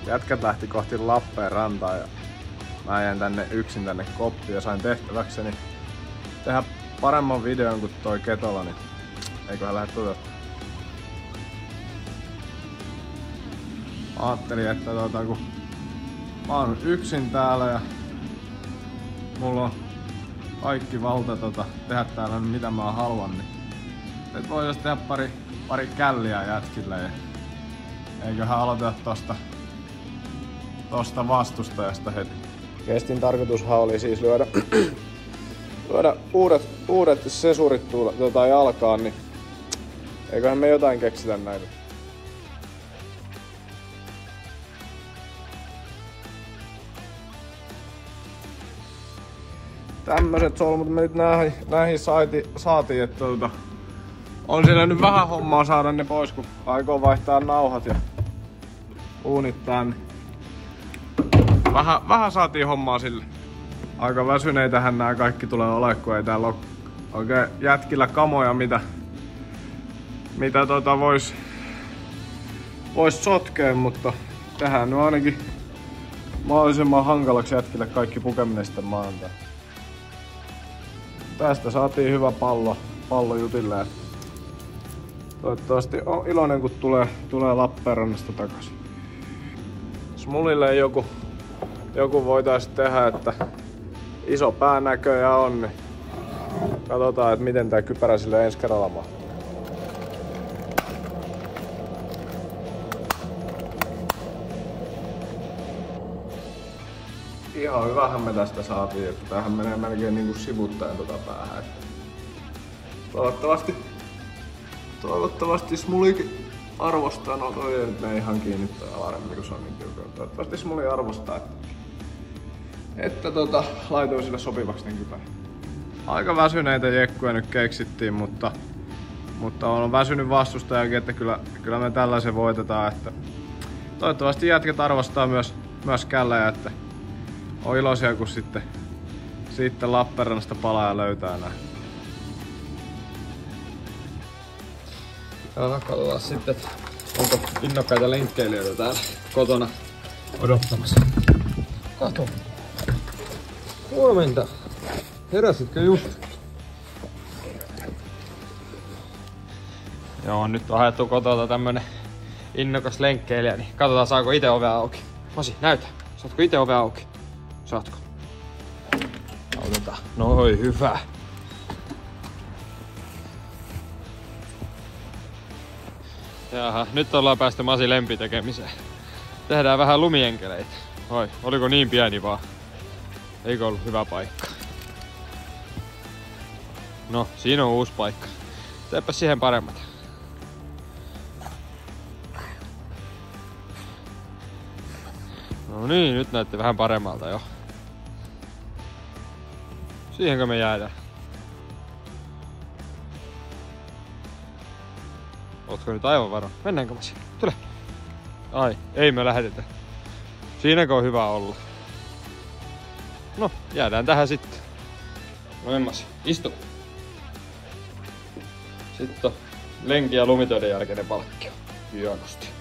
jätkät lähti kohti Lappeenrantaa ja mä jäin tänne yksin tänne koppiin ja sain tehtäväkseni tehdä paremman videon kuin toi Ketola, niin eiköhän lähde toteuttamaan. Ajattelin, että kun mä oon yksin täällä ja mulla on kaikki valta tehdä täällä mitä mä haluan, niin et voitais tehdä pari källiä jätkille ja eiköhän aloiteta tosta vastustajasta heti. Kestin tarkoitushan oli siis lyödä uudet sesurit jalkaan, niin eiköhän me jotain keksitä näitä. Tämmöset solmut me nyt näihin saatiin, että on siellä nyt vähän hommaa saada ne pois, kun aikoo vaihtaa nauhat ja uunit tänne. Vähän saatiin hommaa sille. Aika väsyneitähän nää kaikki tulee olemaan, kun ei täällä oo oikein jätkillä kamoja, mitä vois sotkea, mutta tehdään nyt ainakin mahdollisimman hankalaksi jätkille kaikki pukeminen sitten maanantai. Tästä saatiin hyvä pallo jutille. Toivottavasti on iloinen, kun tulee Lappeenrannasta takaisin. Smulille joku voitaisiin tehdä, että iso päänäköjä on, niin katsotaan, että miten tää kypärä sille ensi kerralla mahtuu. Ihan hyvähän me tästä saatiin, että tämähän menee melkein niinku sivuttaen päähän. Toivottavasti Smulikin arvostaa, no toi ei nyt mene ihan kiinni toi alaremmin, kun se on niin tiukka. Toivottavasti Smuli arvostaa, että laitoin sille sopivaksi den kypärän. Aika väsyneitä jekkuja nyt keksittiin, mutta on väsynyt vastustajakin, että kyllä me tällaisen voitetaan. Että toivottavasti jätkät arvostaa myös källejä, että on iloisia, kun sitten Lappeenrannasta palaa ja löytää nää. Katsotaan sitten, että onko innokkaita lenkkeilijöitä täällä kotona odottamassa. Kato. Huomenta. Heräsitkö just? Joo, nyt on haettu kotota tämmönen innokas lenkkeilijä, niin katsotaan saako ite ovea auki. Masi, näytä. Saatko ite ovea auki? Saatko? Autetaan. Noin, hyvä. Jaha, nyt ollaan päästy Masi lempitekemiseen. Tehdään vähän lumienkeleitä. Oi, oliko niin pieni vaan? Eikö ollut hyvä paikka? No, siinä on uusi paikka. Teepä siihen paremmat. No niin, nyt näytti vähän paremmalta jo. Siihenkö me jäädään? Ootko nyt aivan varo? Mennäänkö Masi? Tule! Ai, ei me lähetetä. Siinäkö on hyvä olla? No, jäädään tähän sitten. Noin Masi, istu! Sitten on lenki- ja lumitöiden jälkeinen palkkio. Hienosti.